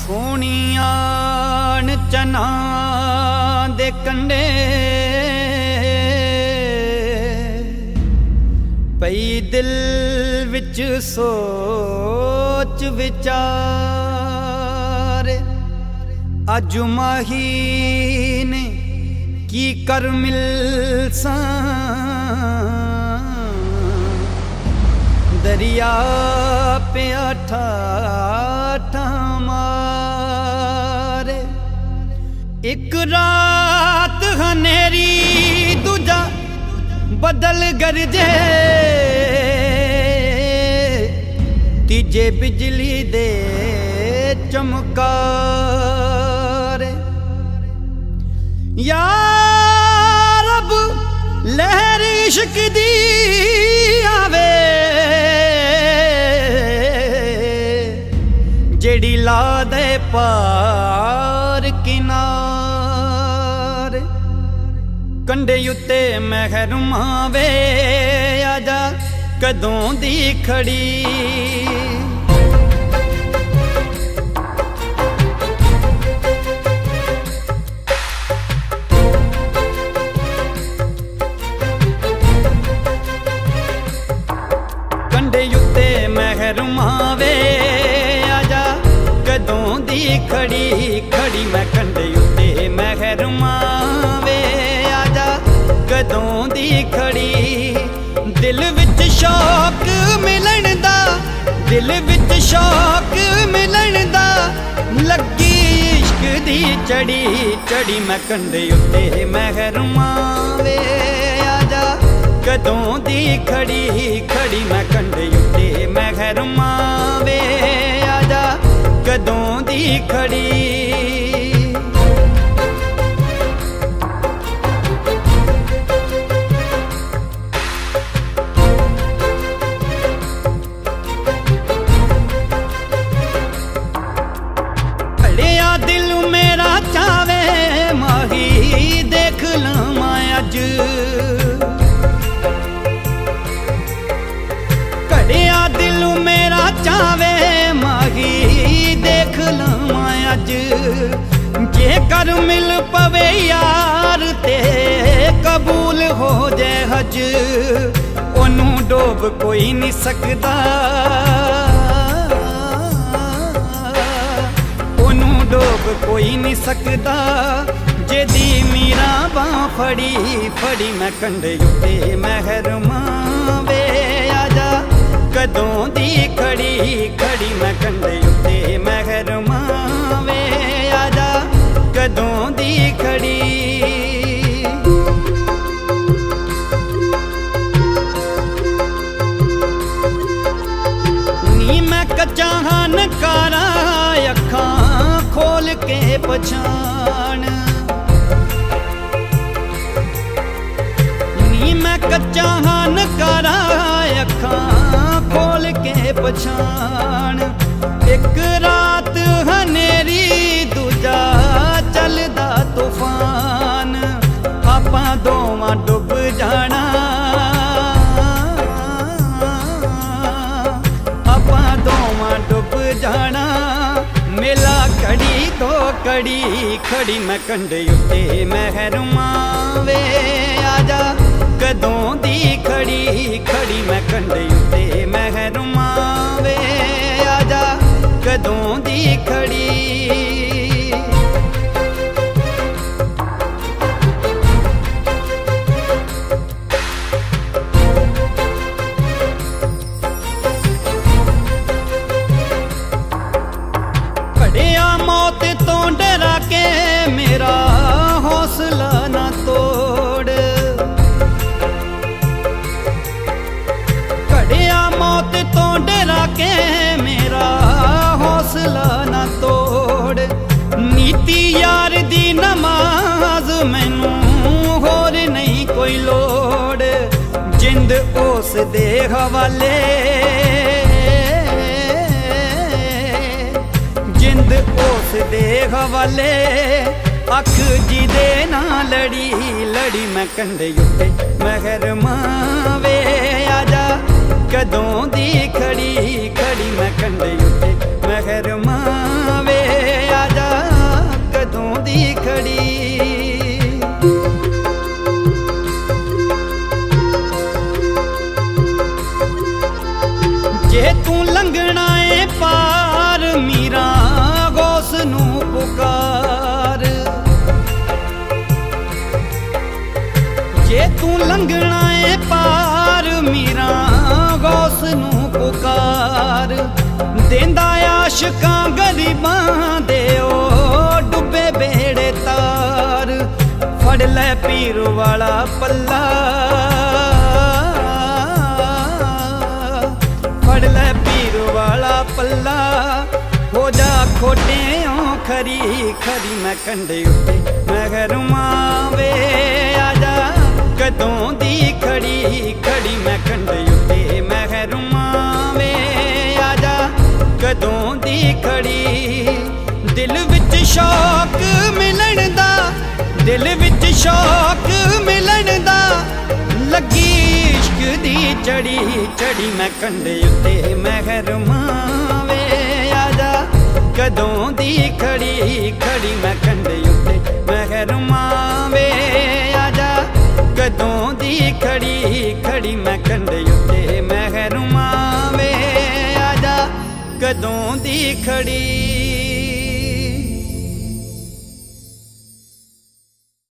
सोनियान चना दे कंडे पई दिल विच सोच विचार अज माही ने की कर मिलसा दरिया पे ठाठा मारे एक रात हनेरी दूजा बदल गरजे तीजे बिजली दे चमकार या रब लहर इश्क दी आवे जेड़ी ला दे पार किनारे कंडे उत्ते महरमा वे आजा कदों दी खड़ी कंडे उत्ते महरमा वे आजा कदों दी खड़ी खड़ी मैं कंडे उत्ते महरमा वे आजा कदों दी खड़ी दिल विच शौक मिलन दा दिल विच शौक मिलन दा लगी इश्क दी चढ़ी चढ़ी मैं कंडे उत्ते महरमा वे आजा कदों दी खड़ी खड़ी मैं कंडे उत्ते महरमा वे आजा कदों दी खड़ी दिल मेरा चावे माही देख लवां अज घड़िया दिल मेरा चावे माही देख लवां अज जे कर मिल पवे यार ते कबूल हो जाए हज ओनू डोब कोई नहीं सकदा डोब कोई नहीं सकता जेदी मीरा बां फड़ी फड़ी मैं कंडे उत्ते महरमा वे आजा कदों दी खड़ी खड़ी मैं कंडे उत्ते महरमा वे आजा कदों दी खड़ी नी मैं कच्चा नकारा अखां खोल के पछाण नी मैं कच्चा नकारा अखां खोल के पछाण एक रात हनेरी दूजा चलदा तूफान आपां दोवां डुब जाना आपां दोवां डुब जाना मेला कड़ी तो कड़ी खड़ी मैं कंडे उत्ते महरमा वे आजा कदों दी खड़ी खड़ी मैं कंडे उत्ते महरमा वे आजा कदों दी खड़ी मौत तो डरा के मेरा हौसला ना तोड़ घड़िया मौत तो डरा के मेरा हौसला ना तोड़ नीति यार दी नमाज मैनू होर नहीं कोई लोड़ जिंद उस दे हवाले जिंद उस दे हवाले अख जी दे ना लड़ी लड़ी मैं कंडे उत्ते महरमा वे आजा कदों दी खड़ी खड़ी मैं कंडे उत्ते महरमा वे जे तू लंघना है पार मीरा गौस नू पुकार। जे तू लंघना है पार मीरा गौस नू पुकार। देंदा आशिकां गरीबां दे ओ डुबे बेड़े तार। फड़ लै पीर वाला पल्ला, फड़ लै पीर वाला पल्ला। हो जा खोटियों खरी खरी मैं कंढे उत्ते महरमा वे आजा कदों दी खड़ी खड़ी मैं कंढे उत्ते महरमा वे आजा कदों दी खड़ी। दिल विच शौक मिलन दा, दिल विच शौक मिलन दा लगी इश्क दी चढ़ी चढ़ी मैं कंढे उत्ते महरमा वे आजा कदों दी खड़ी खड़ी मैं कंढे उत्ते महरमा वे आजा कदों दी खड़ी खड़ी मैं कंढे उत्ते महरमा वे आजा कदों दी खड़ी।